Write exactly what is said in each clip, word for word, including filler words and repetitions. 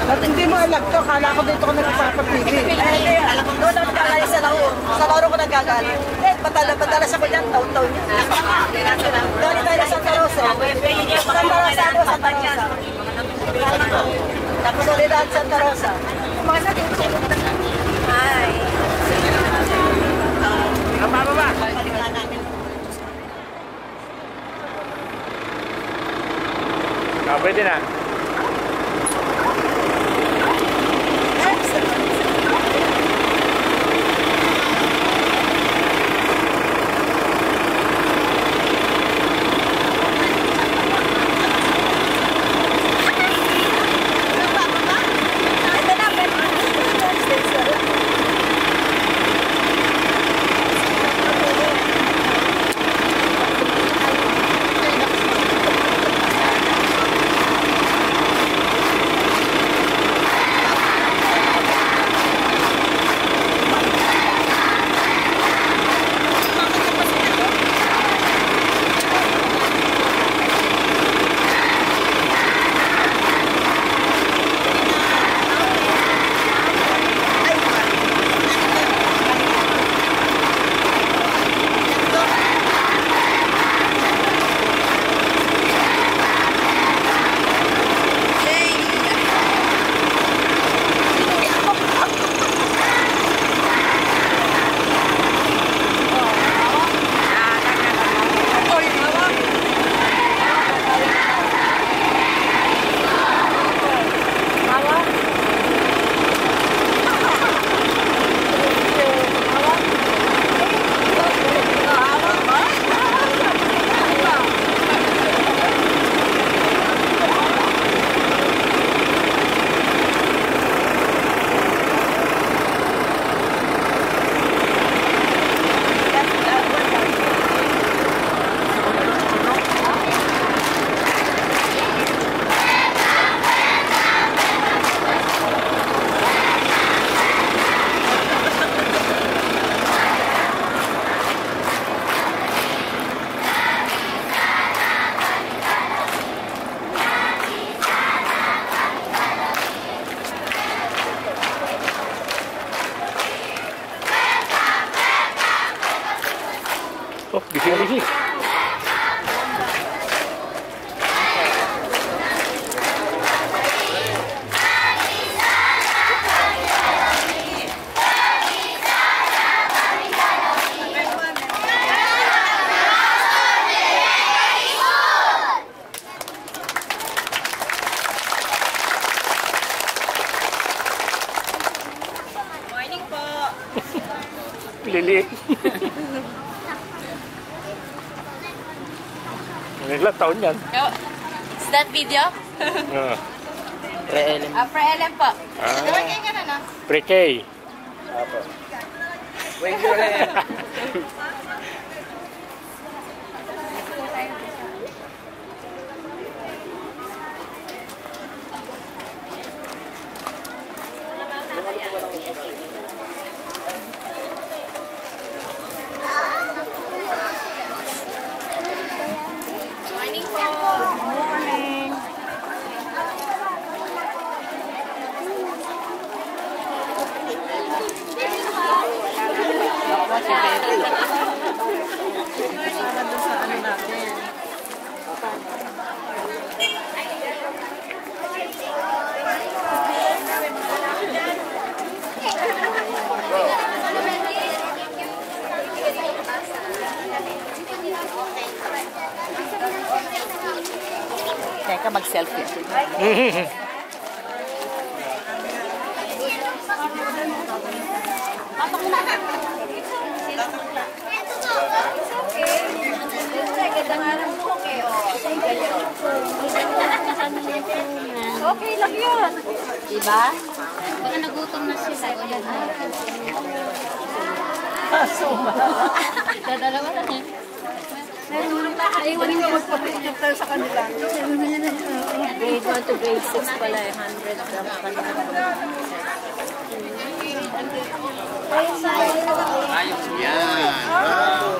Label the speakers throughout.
Speaker 1: Ba't hindi mo alam to? Kala ko dito ko nagpapapili.
Speaker 2: Ay, alam ko doon ako nagagalit sa Laur. Sa Laur ako nagagalit. Eh, patala-patala sa kunyang taon-taon niya. Dali tayo sa Santa Rosa. Santa Rosa ako, Santa Rosa. Tapos ulit ang Santa Rosa. Mga sa dito. Ay.
Speaker 1: Ang bababa. Ah, pwede na. Oh, bising-bising.
Speaker 2: Morning po.
Speaker 1: Lili. Ilang taon yan?
Speaker 2: Is that video?
Speaker 1: Uh,
Speaker 3: Pre-L M.
Speaker 2: Ah, pre-L M po.
Speaker 1: Ah.
Speaker 2: Gawin kayo ka na, no?
Speaker 1: Pre-K.
Speaker 3: Apo. Wait, pre-L M.
Speaker 2: Morning po.
Speaker 1: Morning.
Speaker 2: Para doon sa ano natin. Teka, mag-selfie. Okay lang yun. Diba?
Speaker 4: Baka nagutom na siya.
Speaker 2: Suma.
Speaker 4: Dadalawa na eh.
Speaker 2: Iwan mo magpapicture tayo sa kanila.
Speaker 4: Grade one to grade six pala eh. one hundred grams pala.
Speaker 3: Ayos yan. Wow.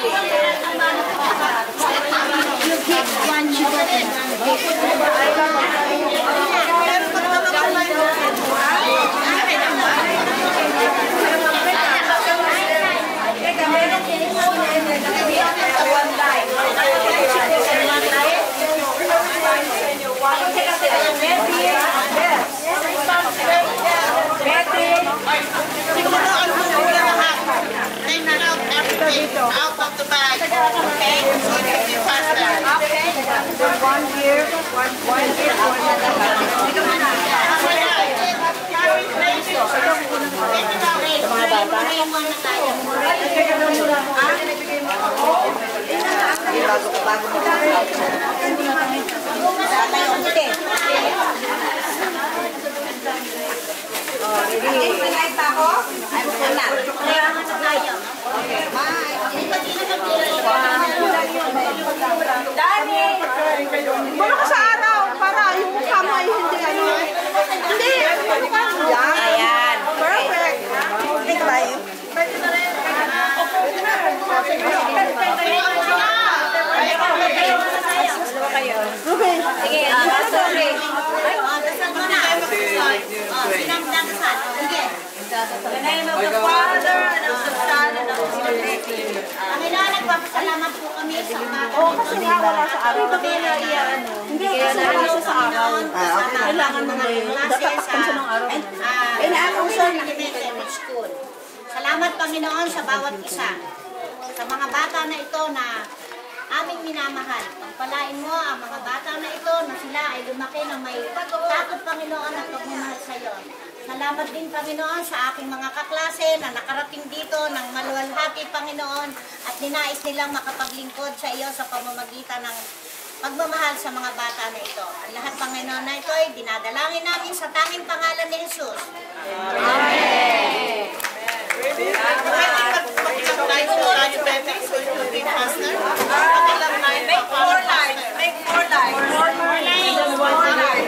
Speaker 5: Out of the bag. Okay? So it can be faster. Okay. So one here, one, one here, one
Speaker 2: Dani! Wala ka sa araw para yung mukha mo ay hindi ano. Hindi! Yan. Ayan. Perfect. Hindi ka tayo. Pwede na rin. Okay. Sige, sorry. Ay, dasal mo na. Sinamdasal. Sige. In the name of the Father, and of the Son, and of the Spirit. Panginoon, nagpapasalamat po kami sa mga... Oo, kasi nga wala sa araw. Hindi, kasi wala siya sa araw. Kailangan mo ngayon. Datatakpan siya ng araw. Kailangan ng school. Salamat, Panginoon, sa bawat isa. Sa mga bata na ito na aming minamahal. Pagpalain mo ang mga bata na ito na sila ay lumaki ng may takot, Panginoon, at pagmamahal sa iyo. Salamat din, Panginoon, sa aking mga kaklase na nakarating dito ng maluwalhati, Panginoon, at ninais nilang makapaglingkod sa iyo sa pamamagitan ng pagmamahal sa mga bata na ito. Ang lahat, Panginoon, na ito ay dinadalangin namin sa tanging pangalan ni Jesus. Amen. Make more life. Make more life. More life. More life.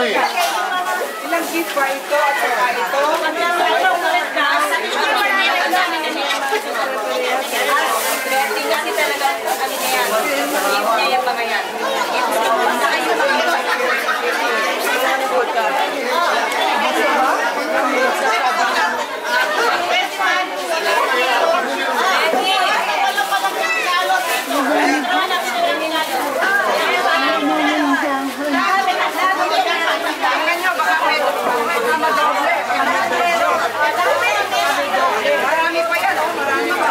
Speaker 3: eh.
Speaker 5: Ilang gift ba ito at saka ito?
Speaker 2: Kasi talaga, ano niya yan, gift niya yung mga yan. Gift niya yung mga
Speaker 5: Marami pa yan, oh, marami pa.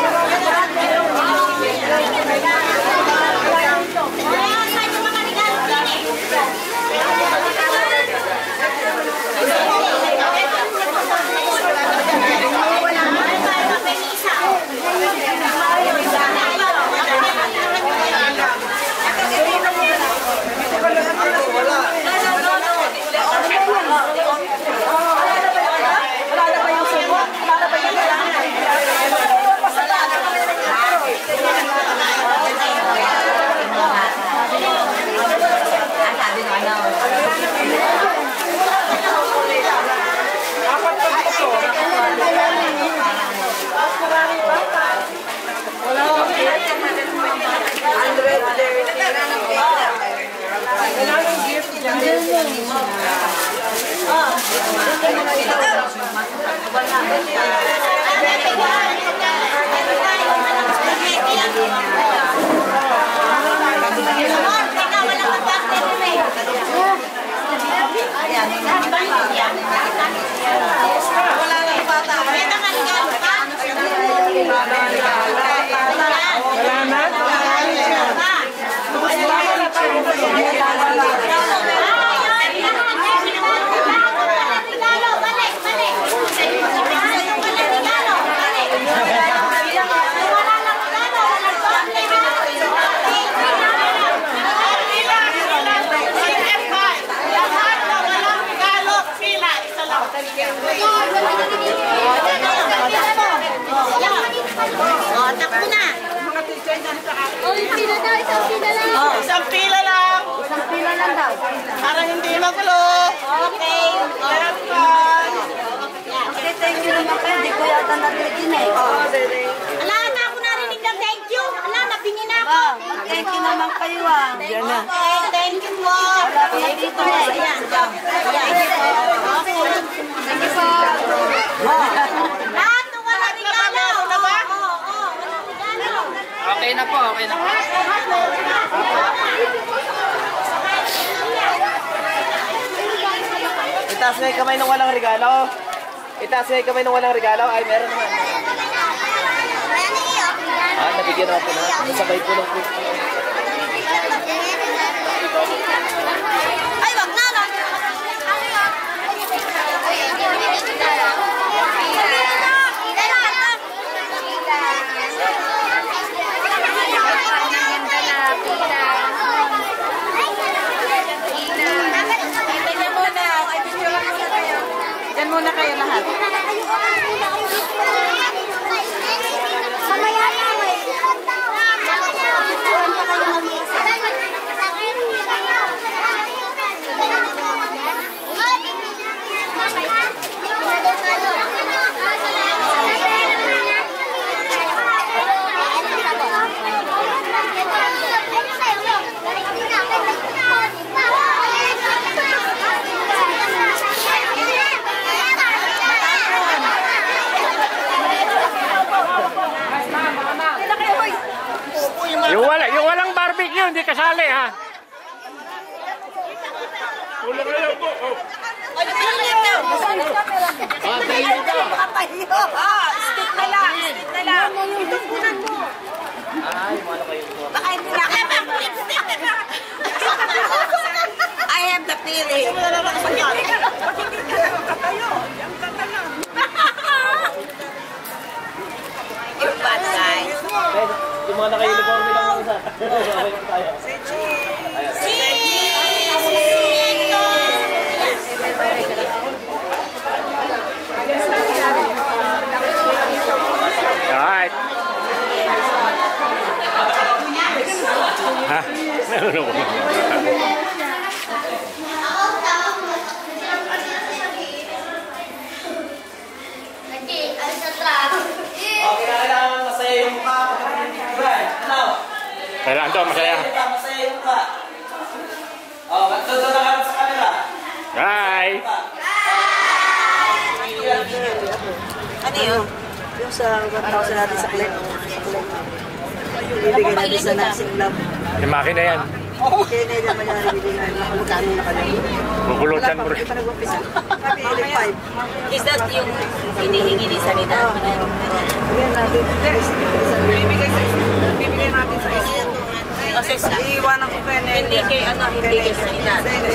Speaker 2: Isang pila lang.
Speaker 4: Isang pila lang daw.
Speaker 2: Para hindi magulo. Okay.
Speaker 4: Okay, thank you naman kayo. Hindi ko yata natin eh.
Speaker 2: Ala, na ako narinig ng thank you. Ala, napingi na ako.
Speaker 4: Thank you naman kayo ah.
Speaker 2: Yan na. Okay, thank you po.
Speaker 4: Wala dito eh.
Speaker 2: Ayan. Ayan.
Speaker 4: Thank you po.
Speaker 2: Lahat ng wala regalo. Oo, oo, wala regalo.
Speaker 3: Okay na po, okay na po.
Speaker 5: Itaas nga yung kamay ng walang regalo. Itaas nga yung kamay ng walang regalo. Ay, meron naman. Ah, nabigyan naman po na. Masabay po ng food.
Speaker 2: Ay, wag na.
Speaker 5: Diyan muna kayo lahat.
Speaker 1: Yung, wala, yung walang barbecue, hindi kasali ha. Ulang lang po. Oh.
Speaker 2: Ano ba lang ito?
Speaker 3: Ah, tayo ito.
Speaker 2: Ah, stick na lang. Stick na lang. Itong kunan mo.
Speaker 3: Ay, ano kayo po?
Speaker 2: Baka hindi na kayo mag-lipstick na lang. I have the feeling. You're bad, guys.
Speaker 5: Yung mga naka-uniform lang ako sa. Okay lang tayo.
Speaker 1: Alright. Ha? Ano ba? Kailan to, masaya.
Speaker 3: Masaya yung ka. Oh, magtuto na kami sa kanila.
Speaker 1: Hi!
Speaker 5: Ano yun? Yung sa one thousand natin sa C L E C. Bibigyan natin sa nursing lab.
Speaker 1: Yung makina yan.
Speaker 5: Kaya na naman yung nabibigyan na magkano na kanya.
Speaker 1: Bubulutan mo rin.
Speaker 5: Hindi pa nag-umpisa. Kami ilig five.
Speaker 4: Is that yung hinihingi ni Sanita?
Speaker 5: Bibigyan natin. Bibigyan Bibigyan natin sa isa.
Speaker 4: Kasi sa
Speaker 5: Iiwanan ko kaya na.
Speaker 4: hindi kay ano, hindi kay Sanita.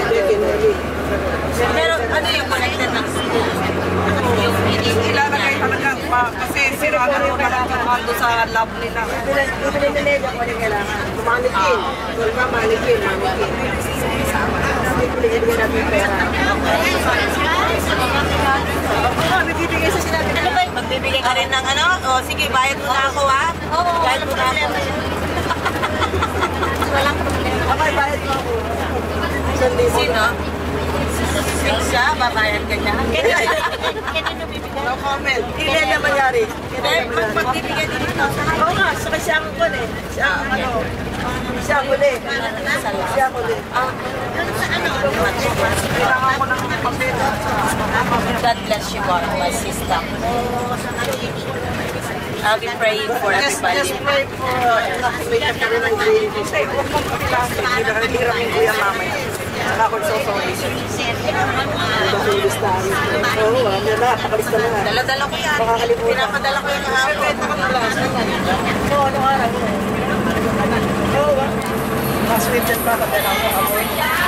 Speaker 4: Pero ano yung connected ng school? Yung hinihingi
Speaker 5: Ilalagay
Speaker 4: niya.
Speaker 5: talaga pa. Kasi sirado rin talaga doon sa lab nila. Bibili na nila kung ano kailangan. Manikin. Kung ka manikin, manikin. Bibigyan natin pera. Oo, nagbibigay sa sila.
Speaker 4: Ano ba? Magbibigay ka rin ng ano? O sige, bayad mo na ako ha? Bayad mo na ako. Walang problema.
Speaker 5: Okay, bayad mo ako.
Speaker 4: Sino? Siya, babayad ka niya.
Speaker 5: No comment. Hindi na mangyari.
Speaker 4: Magbibigay din ito.
Speaker 5: Oo nga, saka siya ako ko eh. Siya ang ano. Siya ako din. Siya ako din. Kailangan ko ng papel.
Speaker 4: God bless you, God, my sister. I'll be praying for
Speaker 5: Just,
Speaker 4: everybody.
Speaker 5: just pray for wait up ka rin ng green. Say, huwag mong papilasin. Hindi na hirap yung kuya mamaya. Saka ako so sorry. Listahan. Oo, ano na, pakalista na nga.
Speaker 4: Dala-dala ko yan.
Speaker 5: Makakalimutan.
Speaker 4: Pinapadala ko yung kahapon.
Speaker 5: Oo, ano araw? Oo, ba? Mas wait pa ka, pero ako ako.